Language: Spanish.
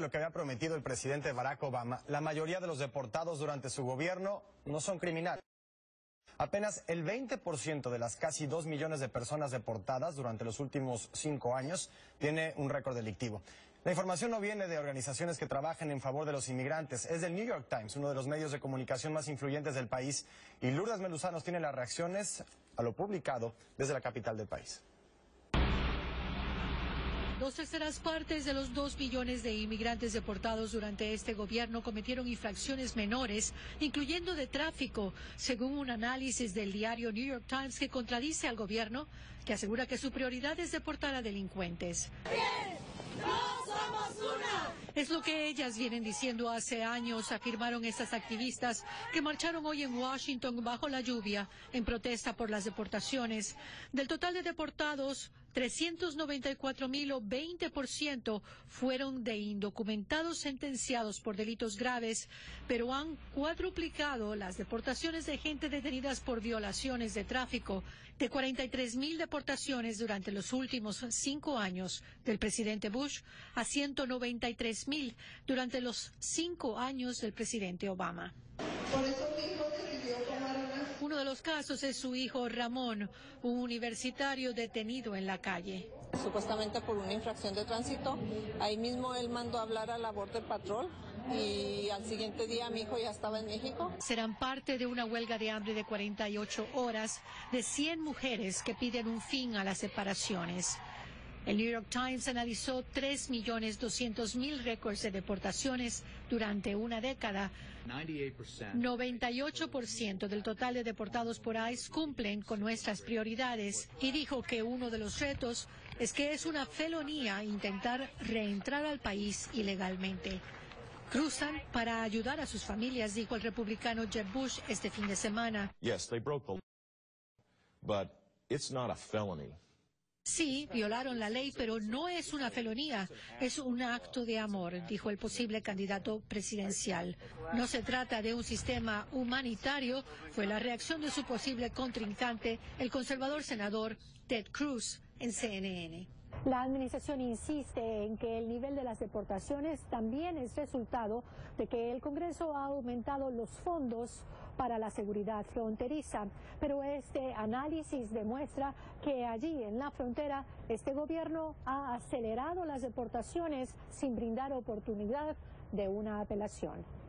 lo que había prometido el presidente Barack Obama, la mayoría de los deportados durante su gobierno no son criminales. Apenas el 20% de las casi 2 millones de personas deportadas durante los últimos 5 años tiene un récord delictivo. La información no viene de organizaciones que trabajan en favor de los inmigrantes, es del New York Times, uno de los medios de comunicación más influyentes del país, y Lourdes Meluzano tiene las reacciones a lo publicado desde la capital del país. 2/3 de los 2 millones de inmigrantes deportados durante este gobierno cometieron infracciones menores, incluyendo de tráfico, según un análisis del diario New York Times que contradice al gobierno, que asegura que su prioridad es deportar a delincuentes. Es lo que ellas vienen diciendo hace años, afirmaron estas activistas que marcharon hoy en Washington bajo la lluvia en protesta por las deportaciones. Del total de deportados, 394,000 o 20% fueron de indocumentados sentenciados por delitos graves, pero han cuadruplicado las deportaciones de gente detenidas por violaciones de tráfico, de 43,000 deportaciones durante los últimos 5 años del presidente Bush a 193,000 durante los 5 años del presidente Obama. Uno de los casos es su hijo Ramón, un universitario detenido en la calle. Supuestamente por una infracción de tránsito, ahí mismo él mandó a hablar a la Border Patrol y al siguiente día mi hijo ya estaba en México. Serán parte de una huelga de hambre de 48 horas de 100 mujeres que piden un fin a las separaciones. El New York Times analizó 3.200.000 récords de deportaciones durante una década. 98% del total de deportados por ICE cumplen con nuestras prioridades y dijo que uno de los retos es que es una felonía intentar reentrar al país ilegalmente. Cruzan para ayudar a sus familias, dijo el republicano Jeb Bush este fin de semana. Yes, they broke the law, but it's not a felony. Sí, violaron la ley, pero no es una felonía, es un acto de amor, dijo el posible candidato presidencial. No se trata de un sistema humanitario, fue la reacción de su posible contrincante, el conservador senador Ted Cruz, en CNN. La administración insiste en que el nivel de las deportaciones también es resultado de que el Congreso ha aumentado los fondos para la seguridad fronteriza, pero este análisis demuestra que allí en la frontera este gobierno ha acelerado las deportaciones sin brindar oportunidad de una apelación.